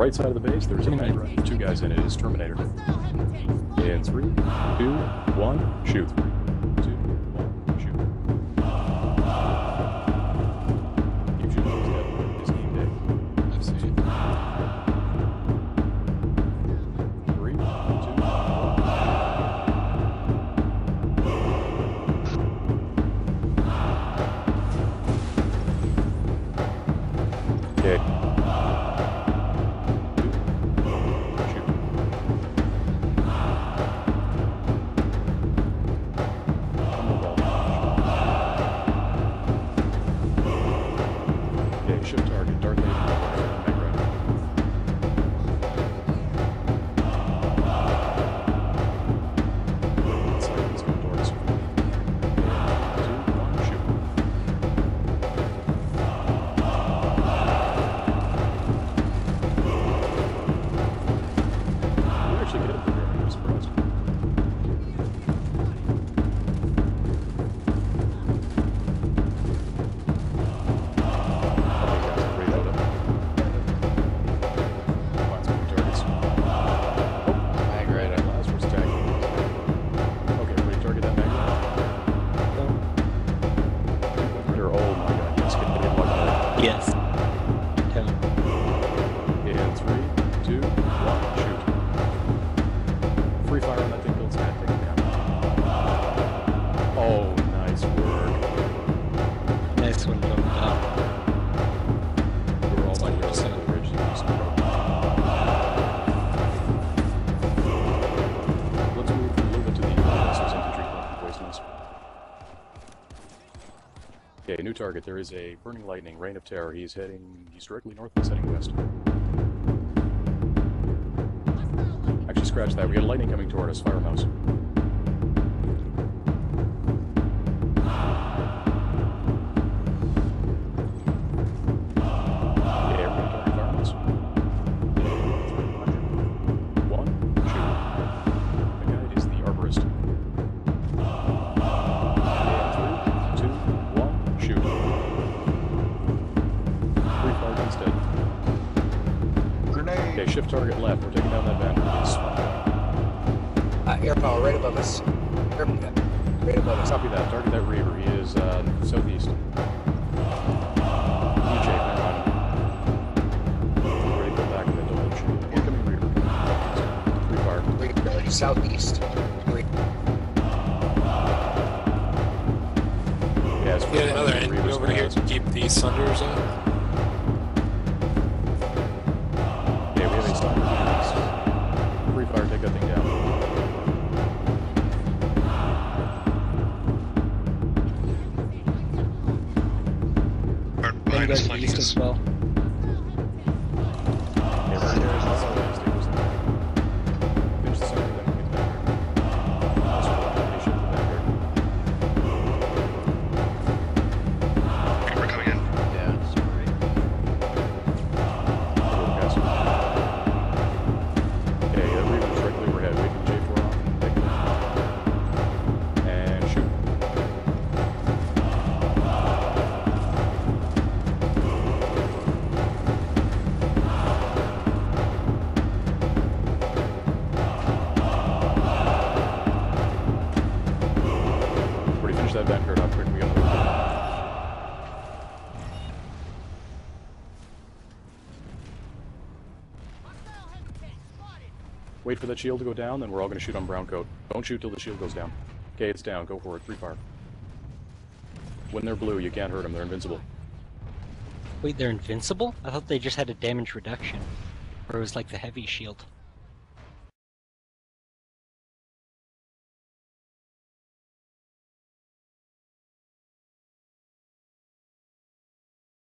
right side of the base, there's a mag run. 2 guys in it. It's Terminator. In 3, 2, 1, shoot. 3, 2, 1, shoot. Keep shooting. He's dead. It's game day. I've seen it. 3, 2, 1. Okay. Shift target, Darth Vader, mag run. Let's go towards 2, 1, shoot. We actually get it from here, I'm surprised. Yes. In 3, 2, 1, shoot. Free fire on that thing, builds that thing down. Oh, nice work. Nice one, Tom. We were all by the other side of the bridge. Let's move a little bit to the Nessus infantry club poisonous. Okay, new target. There is a Burning Lightning, Reign of Terror. He's directly north, he's heading west. Actually, scratch that. We got a lightning coming toward us. Fire mouse. Yeah, we're gonna target fire mouse. 1, shoot. The guy is the arborist. Shoot. Free fire instead. Grenade! Okay, shift target left. We're taking down that van. Air power right above us. Right above us. Copy that. Target that Reaver. He is southeast. DJ, never mind. Ready to go back with the double shoot. Incoming Reaver. Free fire. Southeast. Yeah, it's Get another enemy over here to keep these Sunders up. Okay, we have a sniper to the east. Free fire, take that thing down. Then go to the east as well. Okay, right there is also the staples in there. Finish the sniper, then we get back here. Also, they shift the back here. We're coming in. Yeah, sorry. Okay, that Reaver's directly overhead. Wait for the J4 off. Take it. And shoot. Already finished that Vanguard up quick. We got another. Wait for that shield to go down, then we're all going to shoot on brown coat. Don't shoot till the shield goes down. Okay, it's down. Go for it. Free fire. When they're blue, you can't hurt them. They're invincible. Wait, they're invincible? I thought they just had a damage reduction. Or it was like the heavy shield.